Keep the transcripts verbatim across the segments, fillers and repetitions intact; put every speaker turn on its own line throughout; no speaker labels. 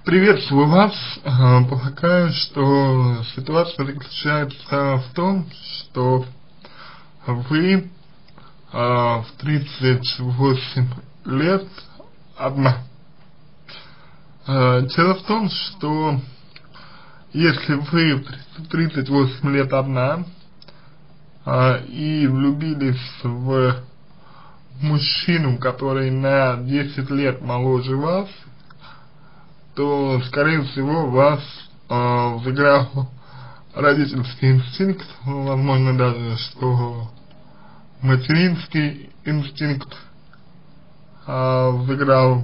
Приветствую вас. Э, Полагаю, что ситуация заключается в том, что вы э, в тридцать восемь лет одна. Э, Дело в том, что если вы в тридцать восемь лет одна э, и влюбились в мужчину, который на десять лет моложе вас, то, скорее всего, вас э, взыграл родительский инстинкт, возможно даже, что материнский инстинкт э, взыграл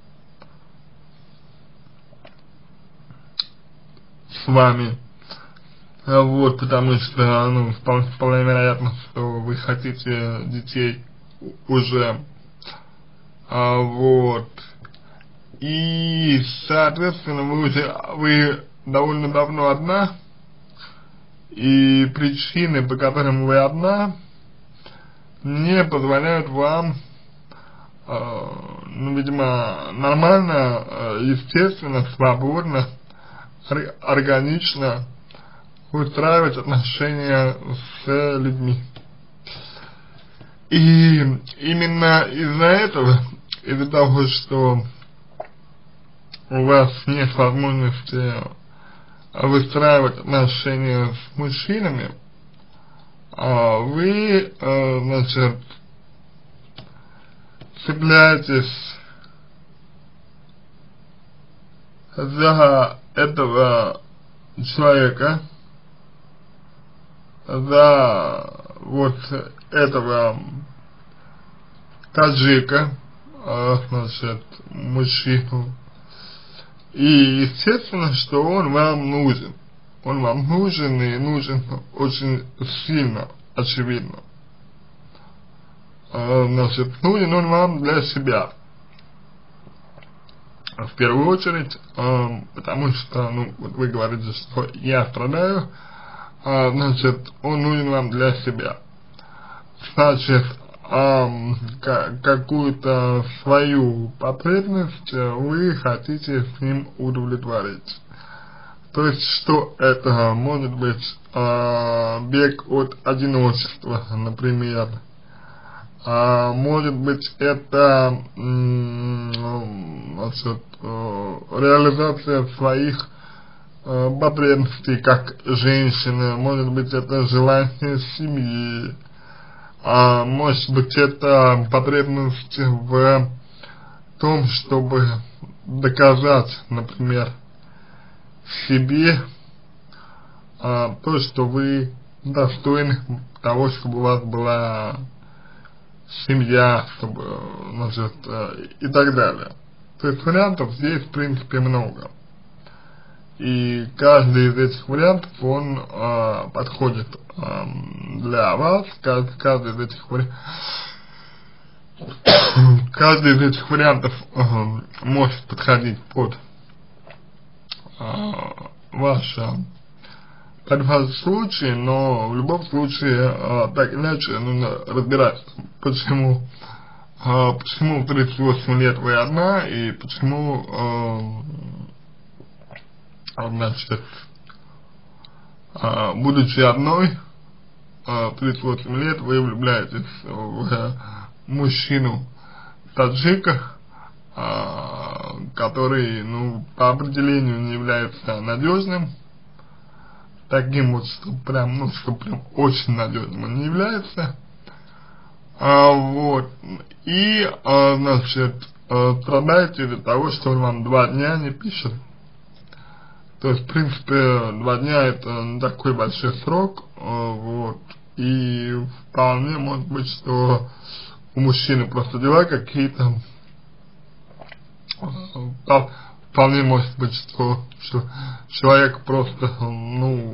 с вами, а вот, потому что, ну, вполне, вполне вероятно, что вы хотите детей уже, а, вот. И, соответственно, вы уже, вы довольно давно одна, и причины, по которым вы одна, не позволяют вам, э, ну, видимо, нормально, э, естественно, свободно, ор органично устраивать отношения с людьми. И именно из-за этого, из-за того, что у вас нет возможности выстраивать отношения с мужчинами, вы, значит, цепляетесь за этого человека, за вот этого таджика, значит, мужчину. И естественно, что он вам нужен. Он вам нужен и нужен очень сильно, очевидно. Значит, нужен он вам для себя. В первую очередь, потому что, ну, вот вы говорите, что я страдаю, значит, он нужен вам для себя. Значит, какую-то свою потребность вы хотите с ним удовлетворить. То есть, что это может быть э, бег от одиночества, например. А может быть это значит, э, реализация своих э, потребностей как женщины, может быть это желание семьи. А может быть это потребность в том, чтобы доказать, например, себе а, то, что вы достойны того, чтобы у вас была семья, чтобы, значит, и так далее. То есть вариантов здесь в принципе много. И каждый из этих вариантов, он э, подходит э, для вас, каждый, каждый из этих вариантов, каждый из этих вариантов э, может подходить под э, ваше, под ваш случай, но в любом случае, э, так или иначе, нужно разбираться, почему, э, почему в тридцать восемь лет вы одна, и почему э, значит, будучи одной, в тридцать восемь лет вы влюбляетесь в мужчину таджика, который, ну, по определению не является надежным, таким вот, что прям, ну, что прям очень надежным он не является, вот, и, значит, страдаете из-за того, что он вам два дня не пишет. То есть, в принципе, два дня это не такой большой срок, вот, и вполне может быть, что у мужчины просто дела какие-то, вполне может быть, что, что человек просто, ну,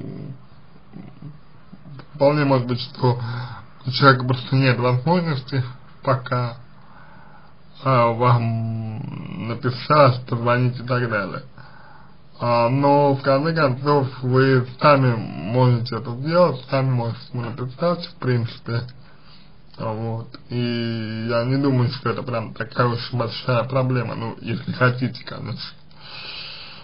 вполне может быть, что у человека просто нет возможности пока а, вам написать, позвонить и так далее. А, но в конце концов вы сами можете это сделать, сами можете ему написать, в принципе, вот, и я не думаю, что это прям такая уж большая проблема, ну, если хотите, конечно,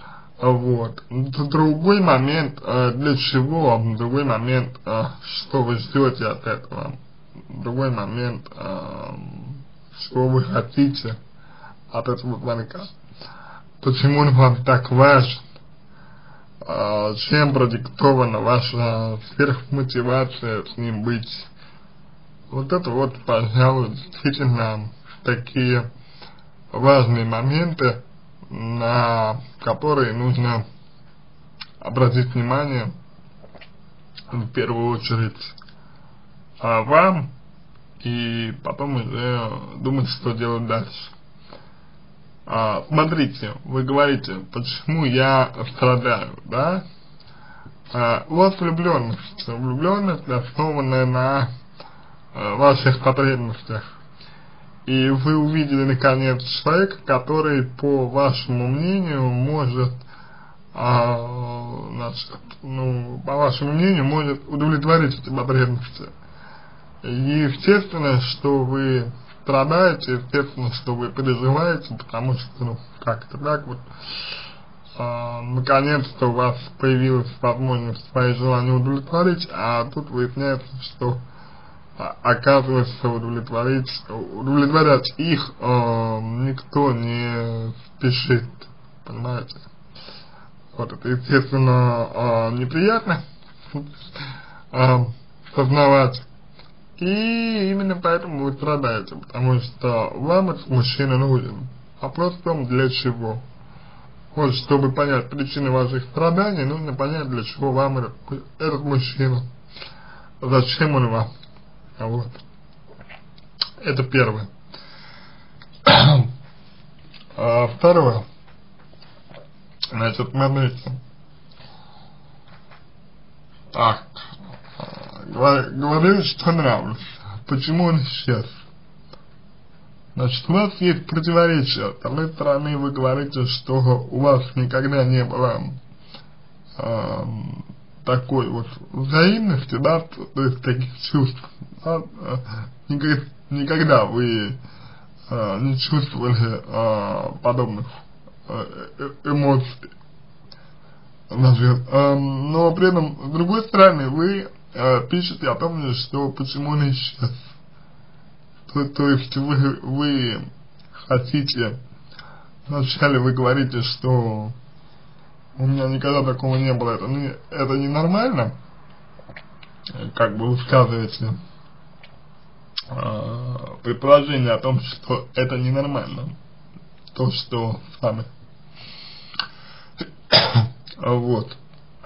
Вот. Другой момент, э, для чего, другой момент, э, что вы ждете от этого, другой момент, э, что вы хотите от этого звонка, почему он вам так важен, э, чем продиктована ваша сверхмотивация с ним быть. Вот это вот, пожалуй, действительно такие важные моменты, на которые нужно обратить внимание в первую очередь а, вам, и потом уже думать, что делать дальше. А, смотрите, вы говорите, почему я страдаю, да? А, у вас влюбленность, влюбленность основанная на а, ваших потребностях. И вы увидели наконец человека, который, по вашему мнению, может, а, значит, ну, по вашему мнению, может удовлетворить эти потребности. И естественно, что вы страдаете, естественно, что вы переживаете, потому что, ну, как-то так вот, а, наконец-то у вас появилась возможность свои желания удовлетворить, а тут выясняется, что оказывается, удовлетворить, удовлетворять их э, никто не спешит, понимаете? Вот это, естественно, э, неприятно э, сознавать, и именно поэтому вы страдаете, потому что вам этот мужчина нужен. Вопрос в том, для чего. Вот, чтобы понять причины ваших страданий, нужно понять, для чего вам этот, этот мужчина, зачем он вам. Вот. Это первое. А второе. Значит, смотрите. Так. Говорили, что нравлюсь. Почему он исчез? Значит, у вас есть противоречие. С одной стороны, вы говорите, что у вас никогда не было э, такой вот взаимности, да, то есть таких чувств, да, никогда, никогда вы э, не чувствовали э, подобных э, эмоций, значит, э, но при этом, с другой стороны, вы э, пишете о том, что почему он исчез, то, то есть вы, вы хотите, вначале вы говорите, что у меня никогда такого не было, это не, это не нормально, как бы высказываете э, предположение о том, что это ненормально, то, что с вами. Вот.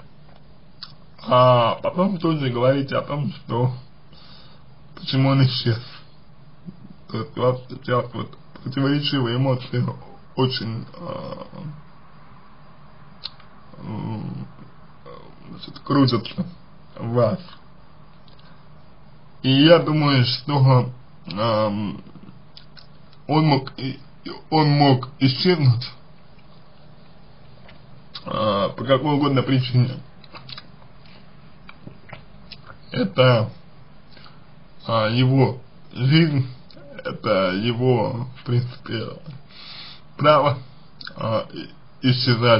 А потом тут же говорите о том, что почему он исчез. То есть у вас сейчас вот противоречивые эмоции очень э, значит, крутятся в вас. И я думаю, что э, он мог он мог исчезнуть э, по какой угодно причине. Это э, его жизнь, это его, в принципе, право э, исчезать.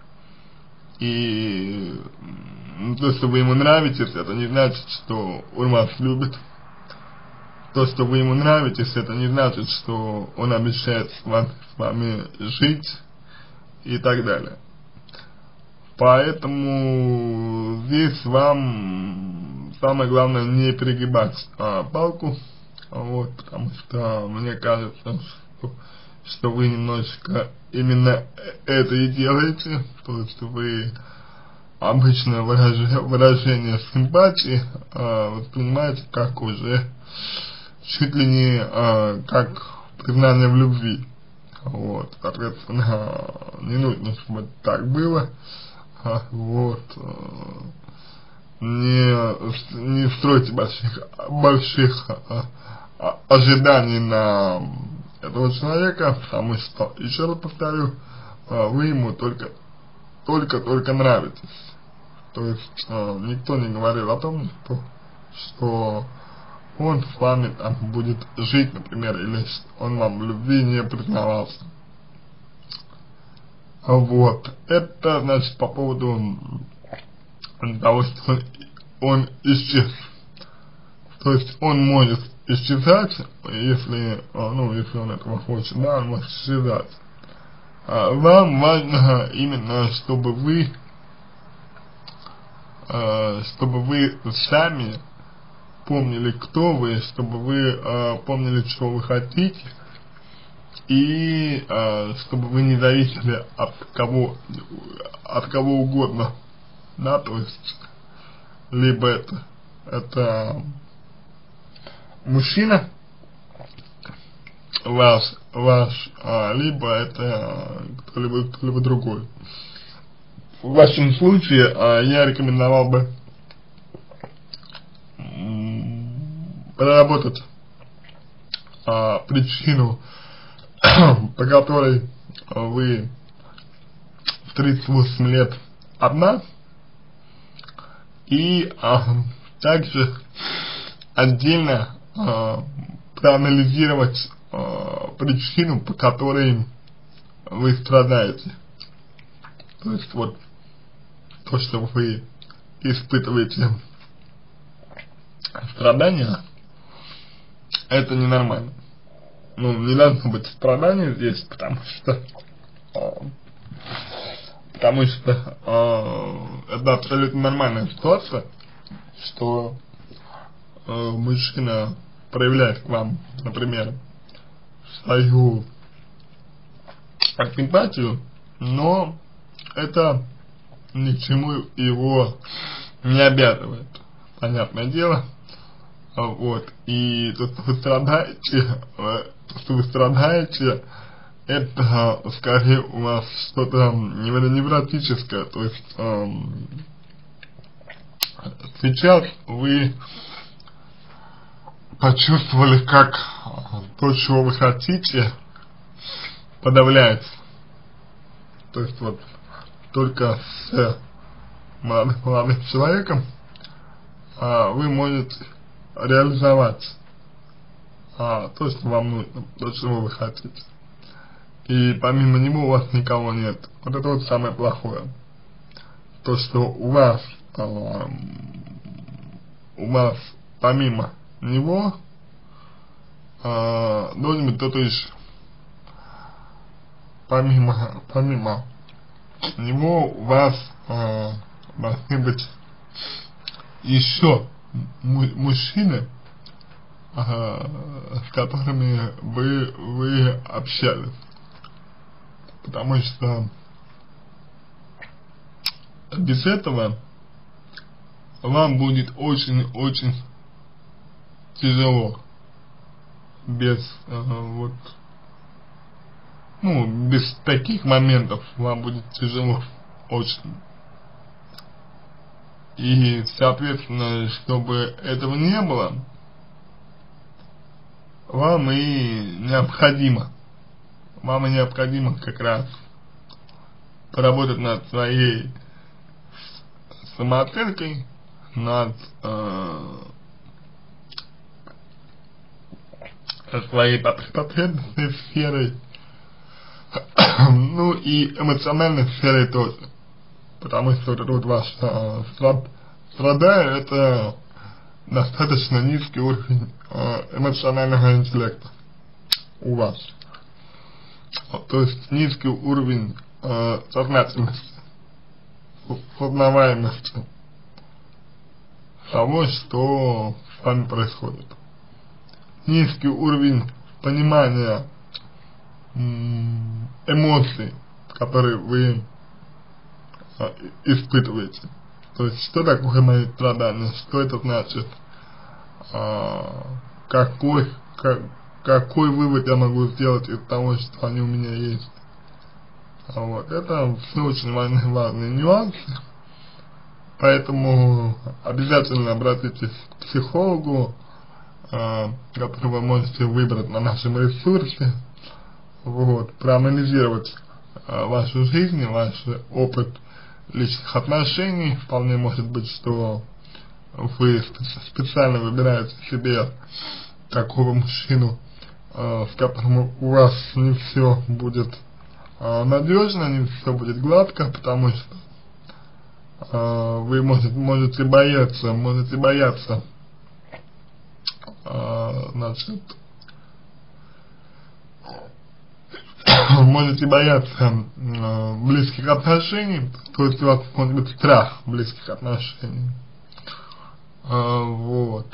И то, что вы ему нравитесь, это не значит, что он вас любит. То, что вы ему нравитесь, это не значит, что он обещает с вами, с вами жить и так далее. Поэтому здесь вам самое главное не перегибать а, палку, вот, потому что мне кажется, что, что вы немножечко именно это и делаете, то есть вы обычное выражение, выражение симпатии э, воспринимаете как уже чуть ли не э, как признание в любви. Вот, соответственно, не нужно, чтобы так было. А, вот, э, не, не стройте больших, больших э, ожиданий на этого человека, потому что, еще раз повторю, э, вы ему только только-только нравитесь. То есть э, никто не говорил о том, что, что он с вами там будет жить, например, или он вам в любви не признавался. Вот, это, значит, по поводу того, что он, он исчез. То есть он может исчезать, если, ну, если он этого хочет, да, он может исчезать. А вам важно именно, чтобы вы, э, чтобы вы сами помнили, кто вы, чтобы вы э, помнили, что вы хотите, и э, чтобы вы не зависели от кого, от кого угодно, да, то есть, либо это, это мужчина ваш, ваш а, либо это кто-либо, кто-либо другой. В вашем случае а, я рекомендовал бы проработать а, причину, по которой вы в тридцать восемь лет одна, и а, также отдельно а, проанализировать а, причину, по которой вы страдаете. То есть вот то, что вы испытываете страдания, это ненормально. Ну, не должно быть страданий здесь, потому что а, потому что а, это абсолютно нормальная ситуация, что а, мужчина проявляет к вам, например, свою симпатию, но это ни к чему его не обязывает, понятное дело. Вот, и то, что вы страдаете, что вы страдаете, это скорее у вас что-то невротическое, то есть эм, сейчас вы почувствовали, как то, чего вы хотите, подавляется. То есть вот только с молодым, молодым человеком а, вы можете реализовать а, то, что вам нужно, то, чего вы хотите. И помимо него у вас никого нет. Вот это вот самое плохое. То, что у вас а, у вас помимо него а, должен быть кто-то еще. Помимо, помимо него у вас а, должны быть еще мужчины, а, с которыми вы, вы общались. Потому что без этого вам будет очень-очень тяжело. Без а, вот ну, без таких моментов вам будет тяжело очень. И, соответственно, чтобы этого не было, вам и необходимо, вам и необходимо как раз поработать над своей самооценкой, над э, своей потребностной сферой, ну и эмоциональной сферой тоже, потому что вот это вот ваш э, страд, страдая, это достаточно низкий уровень э, эмоционального интеллекта у вас, вот, то есть низкий уровень э, сознательности, сознаваемости того, что с вами происходит, низкий уровень понимания эмоций, которые вы а, испытываете. То есть, что такое мои страдания, что это значит, а, какой, как, какой вывод я могу сделать из того, что они у меня есть. А вот, это все очень важные, важные нюансы, поэтому обязательно обратитесь к психологу, а, который вы можете выбрать на нашем ресурсе. Вот, проанализировать а, вашу жизнь, ваш опыт личных отношений. Вполне может быть, что вы специально выбираете себе такого мужчину, а, с которым у вас не все будет э, надежно, не все будет гладко, потому что э, вы можете, можете бояться, можете бояться, э, значит, можете бояться э, близких отношений, то есть у вас может быть страх близких отношений, э, вот.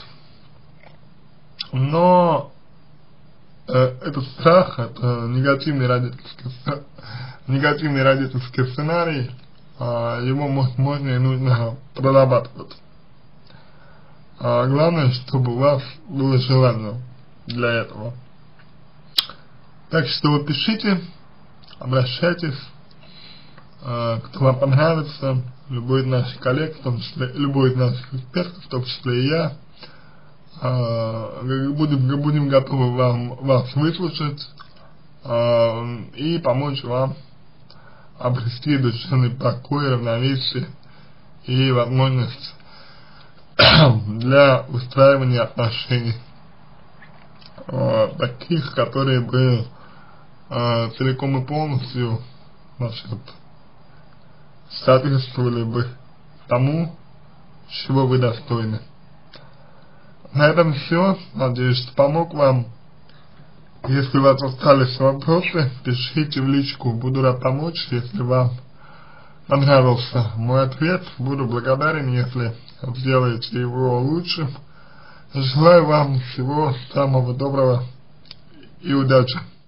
Но э, этот страх, это негативный родительский, негативный родительский сценарий, э, его можно и нужно прорабатывать. А главное, чтобы у вас было желание для этого. Так что вы пишите, обращайтесь, э, кто вам понравится, любой из наших коллег, в том числе, любой из наших экспертов, в том числе и я, э, будем, будем готовы вам, вас выслушать э, и помочь вам обрести душевный покой, равновесие и возможность для устраивания отношений, э, таких, которые бы э, целиком и полностью, значит, соответствовали бы тому, чего вы достойны. На этом все. Надеюсь, что помог вам. Если у вас остались вопросы, пишите в личку, буду рад помочь. Если вам понравился мой ответ, буду благодарен, если сделаете его лучшим. Желаю вам всего самого доброго и удачи.